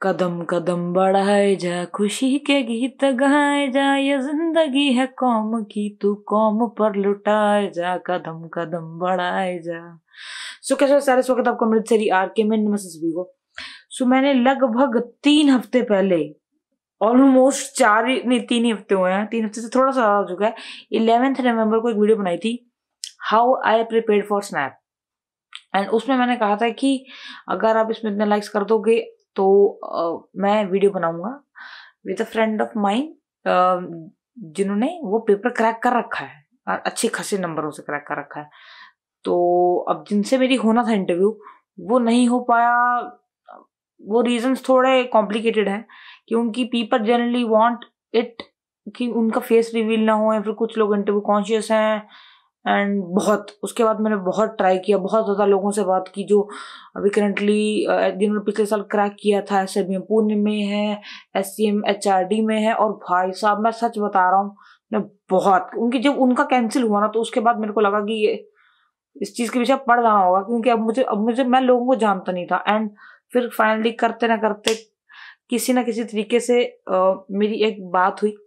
कदम कदम बढ़ाए जा, खुशी के गीत गाए जा, ये जिंदगी है कौम की, तू कौम पर लुटाए जा, कदम कदम बढ़ाए जा। सो कैसे सारे स्वागत आपको अमृतसरी आर के में, नमस्ते सभी को। सो मैंने लगभग 3 हफ्ते पहले, ऑलमोस्ट 3 ही हफ्ते हुए हैं, 3 हफ्ते से थोड़ा सा ज्यादा हो चुका है, 11 नवंबर को एक वीडियो बनाई थी, how I prepared for SNAP. And उसमें मैंने कहा था कि अगर आप इसमें इतने लाइक्स कर दोगे तो मैं वीडियो बनाऊंगा with a friend of mine, जिन्होंने वो पेपर क्रैक कर रखा है और अच्छे खासे नंबरों से क्रैक कर रखा है। तो अब जिनसे मेरी होना था इंटरव्यू, वो नहीं हो पाया। वो रीजंस थोड़े कॉम्प्लिकेटेड हैं, क्योंकि पीपल जनरली वांट इट कि उनका फेस रिवील ना हो, या फिर कुछ लोग इंटरव्यू कॉन्शियस हैं। एंड बहुत उसके बाद मैंने बहुत ट्राई किया, बहुत ज्यादा लोगों से बात की जो अभी करंटली जिन्होंने पिछले साल क्रैक किया था, एसएबीएम पुणे में है, एससीएम एचआरडी में है। और भाई साहब मैं सच बता रहा हूँ, मैं बहुत उनकी जब उनका कैंसिल हुआ ना, तो उसके बाद मेरे को लगा कि ये इस चीज के पीछे पड़ जाना होगा, क्योंकि अब मुझे मैं लोगों को जानता नहीं था। एंड फिर फाइनली करते ना करते किसी ना किसी तरीके से मेरी एक बात हुई।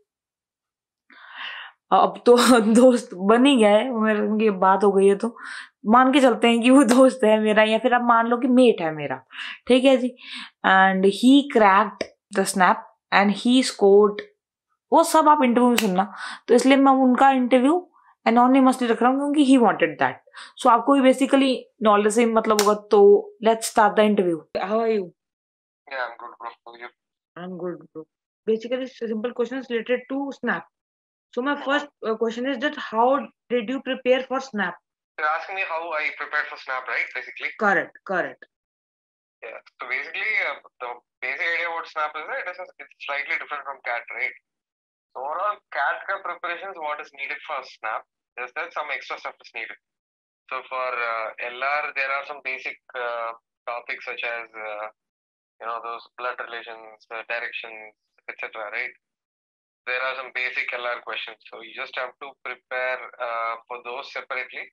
अब तो दोस्त बन ही गए, मेरे उनकी बात हो गई है तो मान के चलते हैं कि वो दोस्त है मेरा, या फिर आप मान लो कि मेट है मेरा, ठीक है जी। And he cracked the SNAP and he scored. वो सब आप इंटरव्यू में सुनना, तो इसलिए मैं उनका इंटरव्यू एनोनिमसली रख रहा हूँ, क्योंकि ही वांटेड दैट। सो आपको भी बेसिकली नॉलेज से मतलब होगा। तो let's start the interview. How are you? Yeah, I'm good, bro. How are you? I am good bro. Basically simple questions related to SNAP. So my first question is that how did you prepare for Snap? You're asking me how I prepared for Snap, right? Basically. Correct, correct. Yeah. So basically, the basic idea about Snap is that it's slightly different from CAT, right? So overall, CAT preparation is what is needed for Snap. There's some extra stuff is needed. So for LR, there are some basic topics such as those blood relations, directions, etc. Right? There are some basic LR questions. So you just have to prepare for those separately.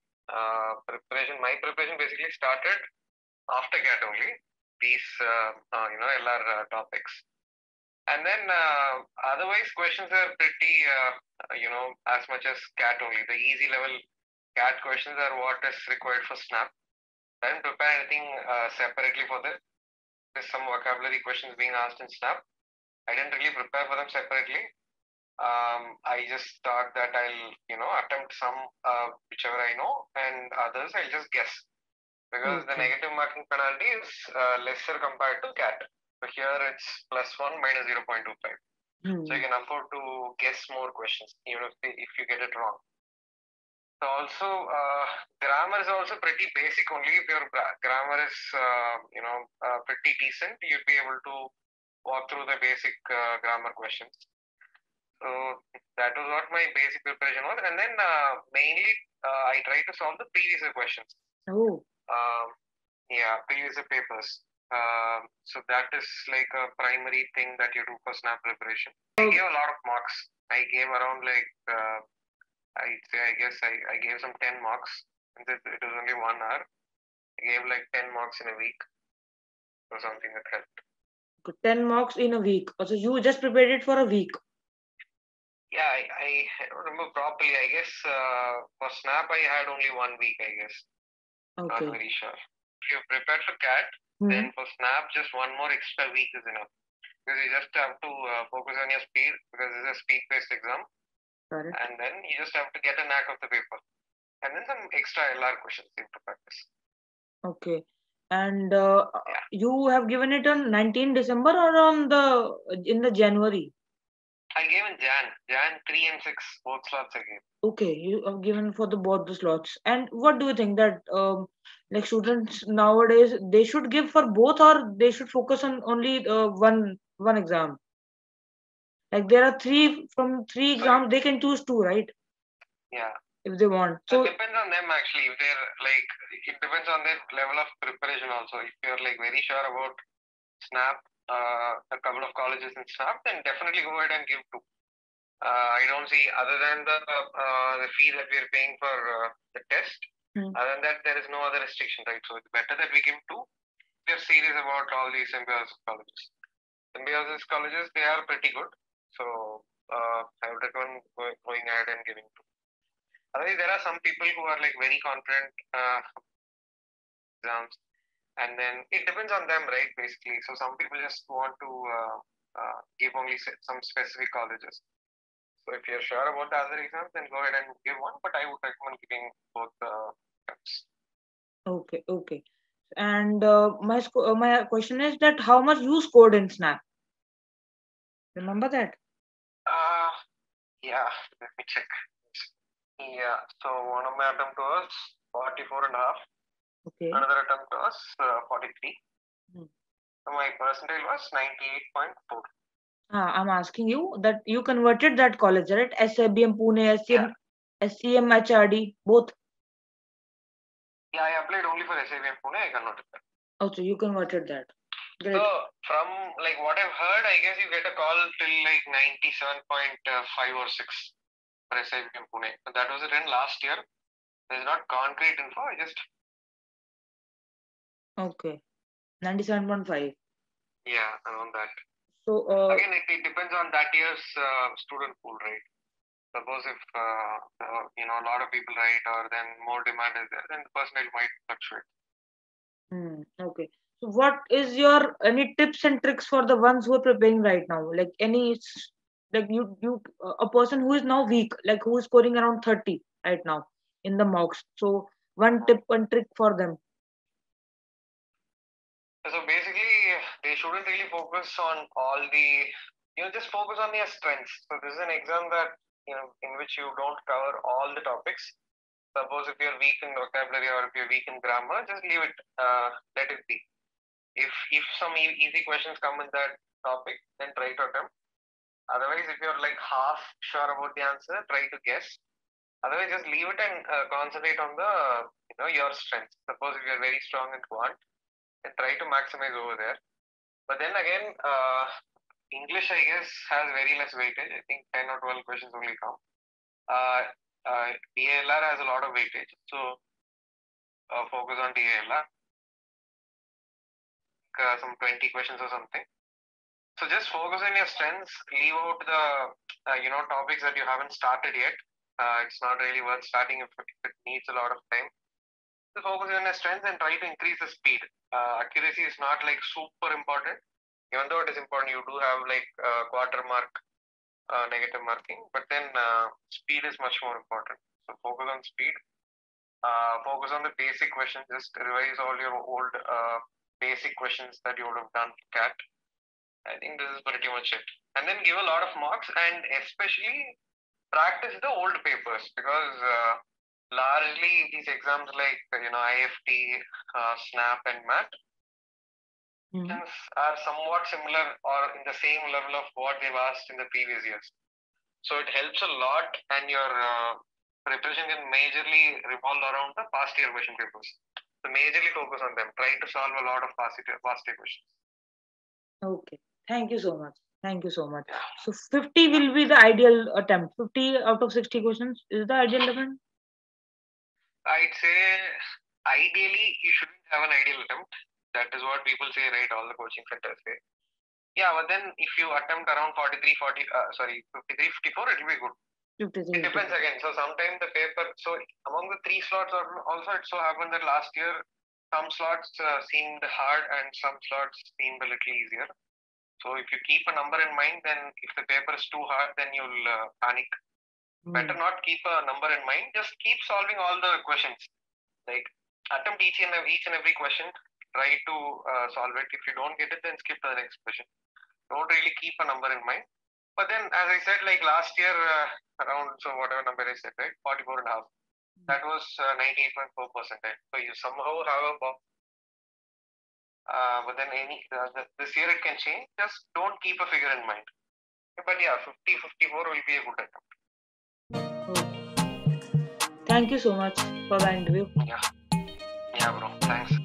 My preparation basically started after CAT only, these LR topics. And then otherwise questions are pretty, as much as CAT only. The easy level CAT questions are what is required for Snap. I didn't prepare anything separately for this. There's some vocabulary questions being asked in Snap. I didn't really prepare for them separately. I just thought that I'll attempt some whichever I know, and others I'll just guess, because the negative marking penalty is lesser compared to CAT. So here it's +1 minus 0.25. So you can afford to guess more questions even if you get it wrong. So also grammar is also pretty basic only. If your grammar is pretty decent, you'd be able to walk through the basic grammar questions. So that was what my basic preparation was, and then mainly I tried to solve the previous questions. Oh. Previous papers. So that is like a primary thing that you do for Snap preparation. I gave a lot of marks. I gave around I gave some 10 marks. It was only 1 hour. I gave like 10 marks in a week or something that helped. 10 marks in a week. So you just prepared it for a week. Yeah, I don't remember properly. I guess for Snap I had only 1 week, I guess. Okay. Not very sure. If you prepared for CAT, then for Snap just 1 more extra week is enough. Because you just have to focus on your speed, because it's a speed-based exam. Correct. And then you just have to get a knack of the paper. And then some extra LR questions you have to practice. Okay. And you have given it on 19 December or in the January? I gave in Jan 3 and 6, both slots I gave. Okay, you have given for both the slots. And what do you think that like students nowadays, they should give for both, or they should focus on only one exam? Like there are from three exams, they can choose 2, right? Yeah. If they want. So it depends on them actually. If they're like, it depends on their level of preparation also. If you're like very sure about Snap, a couple of colleges in Snap, then definitely go ahead and give 2. I don't see, other than the fee that we're paying for the test, other than that, there is no other restriction, right? So it's better that we give 2 if you're serious about all these MBA colleges. Symbiosis colleges, they are pretty good. So I would recommend going ahead and giving to. Otherwise, there are some people who are like very confident exams, and then it depends on them, right? Basically, so some people just want to give only some specific colleges. So if you're sure about the other exams, then go ahead and give one. But I would recommend giving both attempts. Okay. And my question is that how much you scored in Snap? Remember that? Yeah, let me check. Yeah, so one of my attempt was 44.5. Okay. Another attempt was 43. Hmm. So my percentage was 98.4. I'm asking you that you converted that college, right? SIBM Pune, SCM HRD, both. Yeah, I applied only for SIBM Pune. I converted that. Oh, so you converted that. Great. So from like what I've heard, I guess you get a call till like 97.5 or 6 for SIBM Pune. That was written last year. There's not concrete info. I just. Okay. 97.5. Yeah, around that. So again, it depends on that year's student pool, right? Suppose if a lot of people write, or then more demand is there, then the percentage might fluctuate. Okay. So what is your any tips and tricks for the ones who are preparing right now? Like any like you a person who is now weak, like who is scoring around 30 right now in the mocks. So one tip, one trick for them. So basically, they shouldn't really focus on all the, just focus on their strengths. So this is an exam that, in which you don't cover all the topics. Suppose if you're weak in vocabulary or if you're weak in grammar, just leave it, let it be. If some easy questions come in that topic, then try to attempt. Otherwise, if you're like half sure about the answer, try to guess. Otherwise, just leave it and concentrate on the, your strengths. Suppose if you're very strong in quant, and try to maximize over there. But then again, English, I guess, has very less weightage. I think 10 or 12 questions only count. DALR has a lot of weightage, so focus on DALR. Some 20 questions or something. So just focus on your strengths. Leave out the topics that you haven't started yet. It's not really worth starting if it needs a lot of time. So focus on your strengths and try to increase the speed. Accuracy is not like super important. Even though it is important, you do have like quarter mark negative marking, but then speed is much more important. So focus on speed. Focus on the basic questions. Just revise all your old basic questions that you would have done for CAT. I think this is pretty much it. And then give a lot of marks, and especially practice the old papers, because largely these exams like IFT, SNAP and MAT are somewhat similar or in the same level of what they've asked in the previous years. So it helps a lot, and your preparation can majorly revolve around the past year question papers. So majorly focus on them. Try to solve a lot of past year questions. Okay. Thank you so much. So 50 will be the ideal attempt. 50 out of 60 questions is the ideal attempt? I'd say ideally you shouldn't have an ideal attempt. That is what people say, right? All the coaching centers say. Yeah, but then if you attempt around 53, 54, it will be good. It depends again. So sometimes the paper, so among the 3 slots also it so happened that last year some slots seemed hard and some slots seemed a little easier. So if you keep a number in mind, then if the paper is too hard, then you'll panic. Better not keep a number in mind. Just keep solving all the questions. Like attempt each and every question. Try to solve it. If you don't get it, then skip to the next question. Don't really keep a number in mind. But then, as I said, like last year, around, so whatever number I said, right, 44.5. That was 98.4%. So you somehow have a box. But then this year it can change. Just don't keep a figure in mind. But yeah, 50-54 will be a good attempt. Thank you so much for the interview. Yeah, bro. Thanks.